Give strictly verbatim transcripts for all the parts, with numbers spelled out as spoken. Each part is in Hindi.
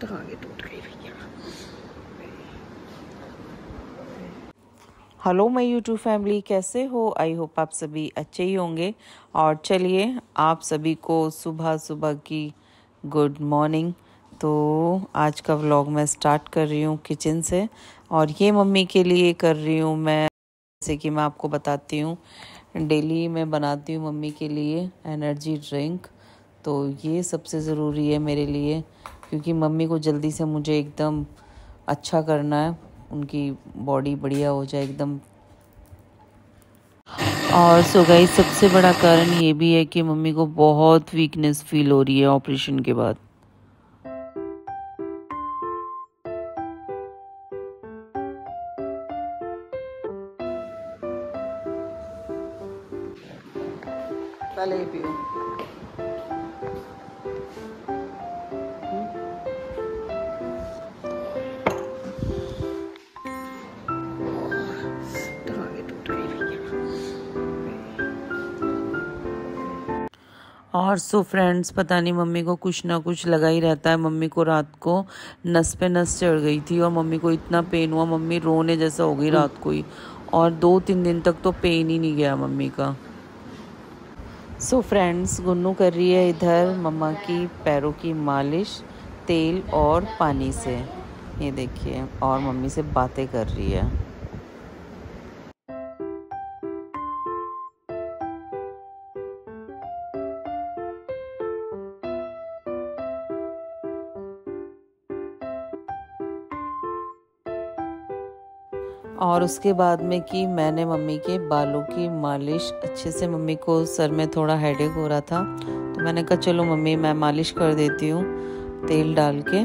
तो आगे टूट गई भैया। हेलो माय यूट्यूब फैमिली, कैसे हो? आई होप आप सभी अच्छे ही होंगे। और चलिए आप सभी को सुबह सुबह की गुड मॉर्निंग। तो आज का व्लॉग मैं स्टार्ट कर रही हूँ किचन से, और ये मम्मी के लिए कर रही हूँ मैं। जैसे कि मैं आपको बताती हूँ, डेली मैं बनाती हूँ मम्मी के लिए एनर्जी ड्रिंक। तो ये सबसे ज़रूरी है मेरे लिए, क्योंकि मम्मी को जल्दी से मुझे एकदम अच्छा करना है, उनकी बॉडी बढ़िया हो जाए एकदम। और सो गाइस, सबसे बड़ा कारण ये भी है कि मम्मी को बहुत वीकनेस फील हो रही है ऑपरेशन के बाद। पहले ही पियो। और सो फ्रेंड्स, पता नहीं मम्मी को कुछ ना कुछ लगा ही रहता है। मम्मी को रात को नस पे नस चढ़ गई थी और मम्मी को इतना पेन हुआ, मम्मी रोने जैसा हो गई रात को ही। और दो तीन दिन तक तो पेन ही नहीं गया मम्मी का। सो फ्रेंड्स, गुन्नू कर रही है इधर मम्मा की पैरों की मालिश तेल और पानी से, ये देखिए, और मम्मी से बातें कर रही है। और उसके बाद में कि मैंने मम्मी के बालों की मालिश अच्छे से, मम्मी को सर में थोड़ा हेडेक हो रहा था, तो मैंने कहा चलो मम्मी मैं मालिश कर देती हूँ तेल डाल के।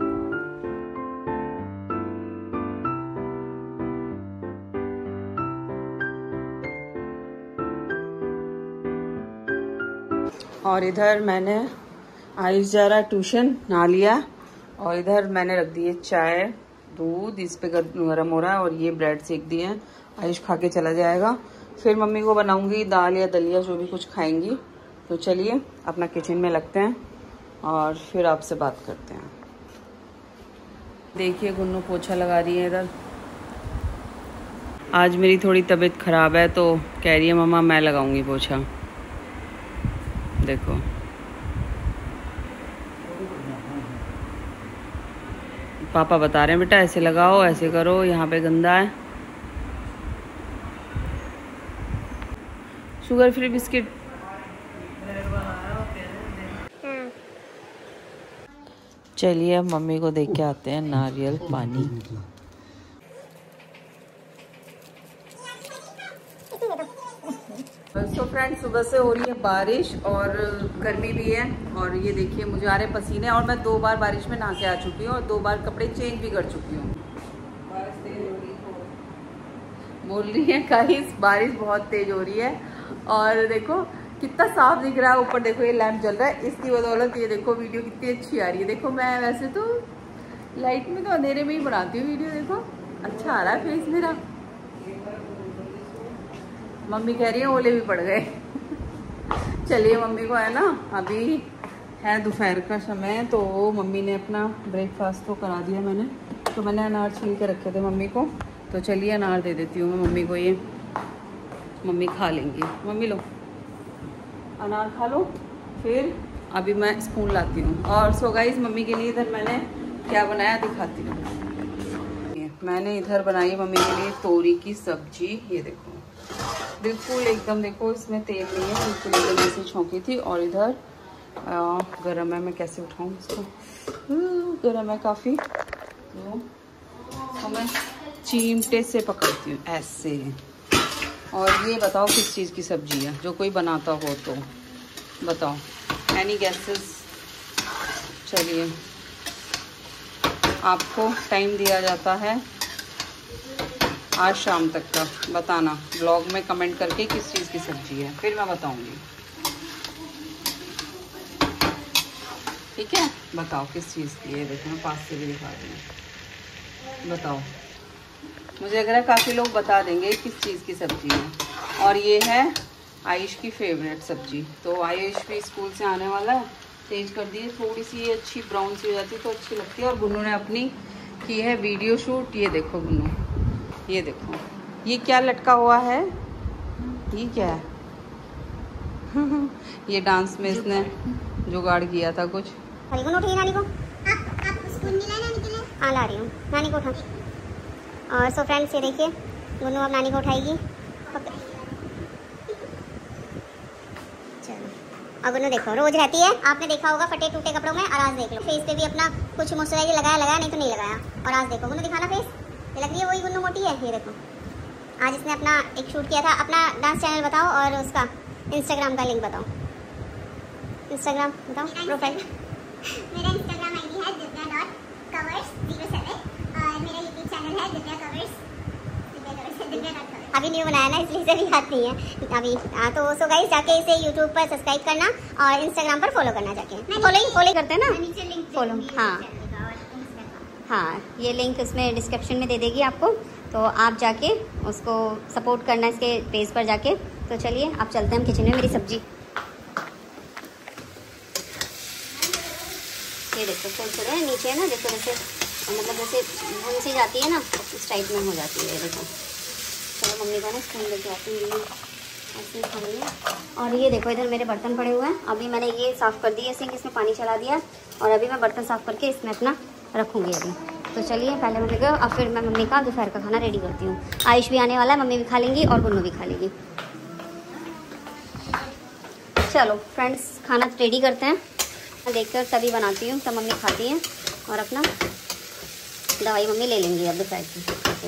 और इधर मैंने आयुष जा रहा ट्यूशन, नहा लिया, और इधर मैंने रख दी है चाय, दूध इस पे गर्म हो रहा है, और ये ब्रेड सेक दिए हैं, आयुष खा के चला जाएगा। फिर मम्मी को बनाऊंगी दाल या दलिया, जो भी कुछ खाएंगी। तो चलिए अपना किचन में लगते हैं और फिर आपसे बात करते हैं। देखिए गुन्नू पोछा लगा रही है इधर। आज मेरी थोड़ी तबीयत खराब है, तो कह रही है मम्मा मैं लगाऊंगी पोछा। देखो पापा बता रहे हैं बेटा ऐसे लगाओ, ऐसे करो, यहाँ पे गंदा है। Sugar free biscuit. चलिए अब मम्मी को देख के आते हैं नारियल पानी। तो फ्रेंड्स, सुबह से हो रही है बारिश और गर्मी भी है, और ये देखिए मुझे आ रहे पसीने, और मैं दो बार बारिश में नहा के आ चुकी हूँ और दो बार कपड़े चेंज भी कर चुकी हूँ। बारिश तेज हो रही है, बोल रही है गाइस बारिश बहुत तेज हो रही है। और देखो कितना साफ दिख रहा है, ऊपर देखो ये लैंप जल रहा है, इसकी बदौलत ये देखो वीडियो कितनी अच्छी आ रही है। देखो मैं वैसे तो लाइट में तो अंधेरे में ही बनाती हूँ वीडियो, देखो अच्छा आ रहा है फेस मेरा। मम्मी कह रही है ओले भी पड़ गए। चलिए मम्मी को है ना, अभी है दोपहर का समय, तो मम्मी ने अपना ब्रेकफास्ट तो करा दिया मैंने, तो मैंने अनार छील के रखे थे मम्मी को। तो चलिए अनार दे देती हूँ मैं मम्मी को, ये मम्मी खा लेंगी। मम्मी लो अनार खा लो, फिर अभी मैं स्पून लाती हूँ। और सो गाइस, मम्मी के लिए इधर मैंने क्या बनाया दिखाती हूँ। मैंने इधर बनाई मम्मी के लिए तोरी की सब्जी, ये देखो बिल्कुल एकदम, देखो इसमें तेल नहीं है, बिल्कुल एकदम ऐसी छौंकी थी। और इधर गरम है, मैं कैसे उठाऊँ इसको, गरम है काफ़ी, तो, तो मैं चिमटे से पकड़ती हूँ ऐसे। और ये बताओ किस चीज़ की सब्जी है, जो कोई बनाता हो तो बताओ, एनी गैसेस? चलिए आपको टाइम दिया जाता है आज शाम तक का, बताना ब्लॉग में कमेंट करके किस चीज़ की सब्जी है, फिर मैं बताऊंगी। ठीक है, बताओ किस चीज़ की है। देखो मैं पास से भी दिखा रही हूँ, बताओ। मुझे लग रहा है काफ़ी लोग बता देंगे किस चीज़ की सब्जी है। और ये है आयुष की फेवरेट सब्जी। तो आयुष भी स्कूल से आने वाला है, तेज कर दी है, थोड़ी सी अच्छी ब्राउन सी हो जाती तो अच्छी लगती है। और गुन्नू ने अपनी की है वीडियो शूट। ये देखो गुन्नू, ये देखो ये क्या लटका हुआ है, ये क्या है? ये डांस में इसने जुगाड़ किया था कुछ। गुन्नू उठाइए नानी को। आप आप स्कूल में लाए नानी के लिए? हाँ ला रही हूँ, नानी को उठा। और सो फ्रेंड्स ये देखिए गुन्नू अब नानी को उठाएगी। चलो और गुन्नू देखो रोज रहती है, आपने देखा होगा फटे टूटे कपड़ों में। और आज देख लो फेस पे भी अपना कुछ मॉइस्चराइजर लगाया लगाया नहीं तो नहीं लगाया। और आज देखो गुन्नू दिखाना फेस, ये लग रही है वही गुन्नू मोटी है। ये देखो आज इसने अपना एक शूट किया था। अपना डांस चैनल बताओ और उसका इंस्टाग्राम का लिंक बताओ। इंस्टाग्राम बताओ प्रोफाइल। मेरा इंस्टाग्राम आईडी है Divya dot covers zero seven और मेरा यूट्यूब चैनल है दिव्या कवर्स। अभी न्यू बनाया ना इसलिए से भी याद नहीं है अभी। आ, तो सो गाइस जाके इसे यूट्यूब पर सब्सक्राइब करना और इंस्टाग्राम पर फॉलो करना जाके। फॉलोइंग फॉलो करते हैं ना, फॉलो। हाँ हाँ ये लिंक इसमें डिस्क्रिप्शन में दे देगी आपको, तो आप जाके उसको सपोर्ट करना इसके पेज पर जाके। तो चलिए आप चलते हैं हम किचन में। मेरी सब्जी ये देखो छोड़ छोड़ है नीचे है ना, देखो जैसे मतलब जैसे भून सी जाती है ना इस टाइप में हो जाती है। देखो चलो मम्मी को ना स्पून लेके आती हूँ ऐसे खानी है। और ये देखो इधर मेरे बर्तन पड़े हुए हैं, अभी मैंने ये साफ़ कर दिया सिंक, इसमें पानी चला दिया और अभी मैं बर्तन साफ़ करके इसमें अपना रखूँगी अभी। तो चलिए पहले मम्मी को और फिर मैं मम्मी का दोपहर का खाना रेडी करती हूँ। आयुष भी आने वाला है, मम्मी भी खा लेंगी और गुन्नू भी खा लेगी। चलो फ्रेंड्स खाना रेडी करते हैं, देखकर तभी बनाती हूँ तब मम्मी खाती हैं और अपना दवाई मम्मी ले लेंगी अब दोपहर की।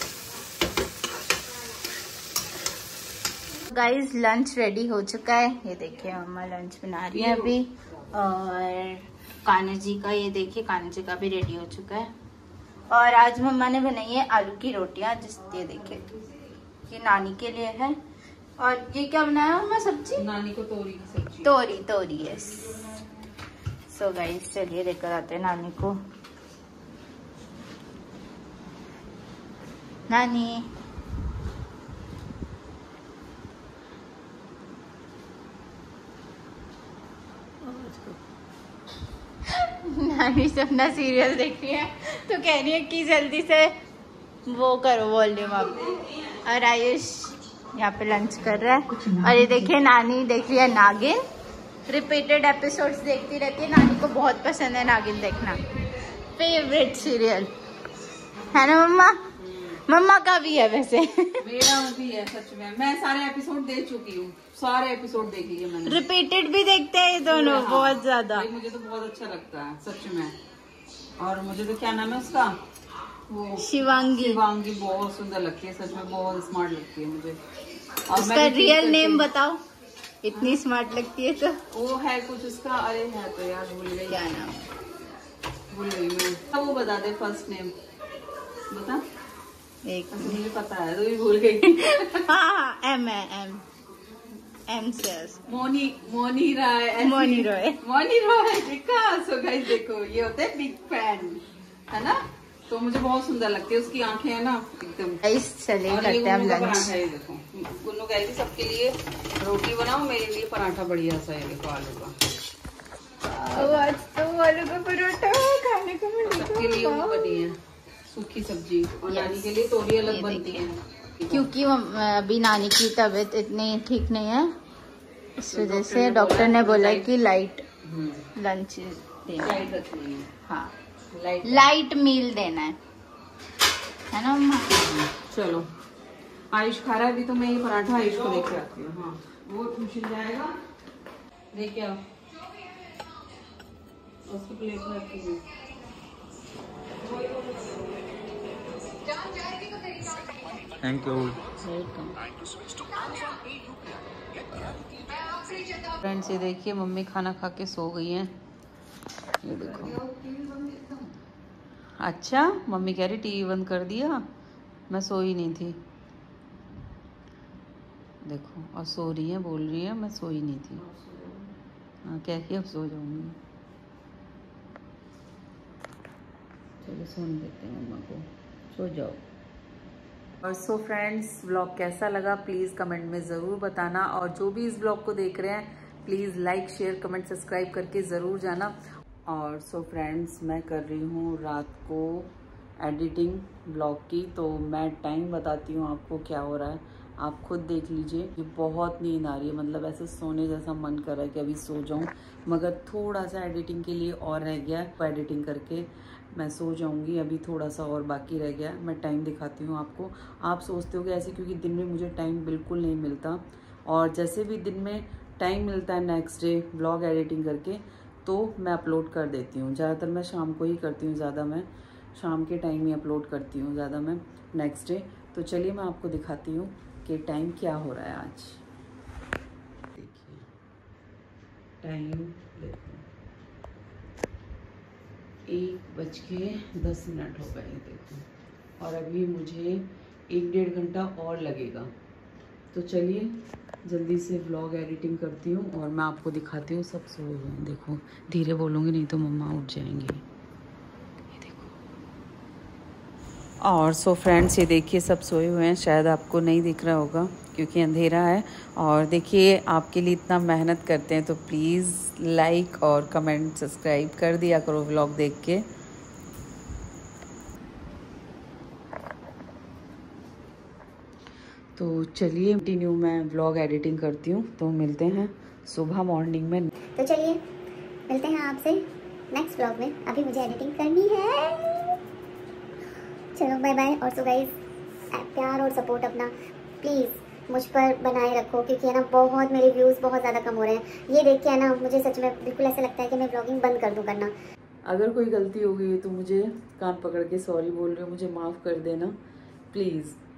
गाइस लंच रेडी हो चुका है, ये देखिए मम्मा लंच बना रही है अभी। और कान्हा जी का ये देखिए कान्हा जी का भी रेडी हो चुका है। और आज मम्मा ने बनाई है आलू की रोटियां, जिस ये देखिए ये नानी के लिए है। और ये क्या बनाया मम्मा सब्जी? नानी को तोरी की सब्जी। तोरी तोरी यस। सो गाइस चलिए लेकर आते हैं नानी को। नानी नानी से अपना सीरियल देख रही है तो कह रही है कि जल्दी से वो करो वॉल्यूम अप। और आयुष यहाँ पे लंच कर रहा है। और ये देखिए नानी देख रही है नागिन, रिपीटेड एपिसोड्स देखती रहती है। नानी को बहुत पसंद है नागिन देखना, फेवरेट सीरियल है ना मम्मा? मम्मा का भी है वैसे। मेरा भी है सच में, मैं सारे एपिसोड देख चुकी हूँ, सारे एपिसोड देख लिए मैंने। रिपीटेड भी देखते हैं ये दोनों, हाँ, बहुत ज्यादा। मुझे तो बहुत अच्छा लगता है सच में। और मुझे तो क्या नाम है उसका, वो शिवांगी। शिवांगी बहुत सुंदर लगती है सच में, बहुत स्मार्ट लगती है मुझे। और उसका रियल नेम बताओ, इतनी स्मार्ट लगती है तो। वो है कुछ उसका, अरे है तो यार भूल गई क्या नाम, भूल गई मैं। वो बता दे फर्स्ट नेम बता। एक मुझे पता है तो भी भूल गई। हाँ एम है, एम एम से मोनी मोनी राय मोनी रॉय मोनी रॉय देखा। सो गाइस देखो ये होते हैं बिग फैन है ना, तो मुझे बहुत सुंदर लगती है उसकी आंखें है ना एकदम। चलिए करते हैं लंच। देखो गुन्नू कह रही सबके लिए रोटी बनाओ, मेरे लिए पराठा बढ़िया सा है देखो आलू का। आज तो आलू का पराठा खाने को मिलेगा। सबके लिए वो बनी है सूखी सब्जी और नानी के लिए तोरी अलग बनती है, क्योंकि अभी नानी की तबीयत इतनी ठीक नहीं है, इस वजह से डॉक्टर ने बोला कि लाइट लंच देना है। हाँ लाइट लाइट मील देना है है ना मम्मा? चलो आयुष खा रहा है अभी, तो मैं ये पराठा आयुष को देख आती हूँ। हाँ वो ट्यूशन जाएगा, देख आओ उसकी प्लेट में रखी हूँ। Thank you. फ्रेंड्स ये देखिए मम्मी खाना खा के सो गई हैं, ये देखो। अच्छा मम्मी कह रही टीवी बंद कर दिया, मैं सोई नहीं थी देखो। और सो रही है, बोल रही है मैं सोई नहीं थी। हाँ क्या कि अब सो जाऊंगी। चलो सोने देते हैं मम्मा को, सो जाओ। और सो फ्रेंड्स व्लॉग कैसा लगा प्लीज़ कमेंट में ज़रूर बताना। और जो भी इस व्लॉग को देख रहे हैं please like share comment subscribe करके ज़रूर जाना। और सो फ्रेंड्स, मैं कर रही हूँ रात को एडिटिंग ब्लॉग की, तो मैं टाइम बताती हूँ आपको क्या हो रहा है, आप खुद देख लीजिए। कि बहुत नींद आ रही है, मतलब ऐसे सोने जैसा मन कर रहा है कि अभी सो जाऊँ, मगर थोड़ा सा एडिटिंग के लिए और रह गया है। एडिटिंग करके मैं सो जाऊँगी, अभी थोड़ा सा और बाकी रह गया। मैं टाइम दिखाती हूँ आपको। आप सोचते हो कि ऐसे, क्योंकि दिन में मुझे टाइम बिल्कुल नहीं मिलता, और जैसे भी दिन में टाइम मिलता है नेक्स्ट डे ब्लॉग एडिटिंग करके तो मैं अपलोड कर देती हूँ। ज़्यादातर मैं शाम को ही करती हूँ, ज़्यादा मैं शाम के टाइम ही अपलोड करती हूँ ज़्यादा मैं नेक्स्ट डे। तो चलिए मैं आपको दिखाती हूँ कि टाइम क्या हो रहा है आज। देखिए टाइम देखो, एक बज के दस मिनट हो गए देखो, और अभी मुझे एक डेढ़ घंटा और लगेगा। तो चलिए जल्दी से व्लॉग एडिटिंग करती हूँ और मैं आपको दिखाती हूँ। सब सोए हुए हैं, देखो धीरे बोलूँगी नहीं तो मम्मा उठ जाएंगे। ये देखो। और सो फ्रेंड्स, ये देखिए सब सोए हुए हैं। शायद आपको नहीं दिख रहा होगा क्योंकि अंधेरा है। और देखिए आपके लिए इतना मेहनत करते हैं तो प्लीज़ लाइक और कमेंट सब्सक्राइब कर दिया करो व्लॉग देख के। तो चलिए कंटिन्यू मैं व्लॉग एडिटिंग करती हूँ, तो मिलते हैं सुबह मॉर्निंग में। तो चलिए मिलते हैं आपसे नेक्स्ट व्लॉग में। अभी मुझे एडिटिंग करनी है। चलो बाय बाय। और सो गाइस, प्यार और सपोर्ट अपना प्लीज़ मुझ पर बनाए रखो, क्योंकि है ना बहुत मेरे व्यूज़ बहुत ज़्यादा कम हो रहे हैं। ये देख के है ना मुझे सच में बिल्कुल ऐसा लगता है कि मैं व्लॉगिंग बंद कर दूँ करना। अगर कोई गलती हो गई है तो मुझे कान पकड़ के सॉरी बोल रही हूँ, मुझे माफ़ कर देना प्लीज़।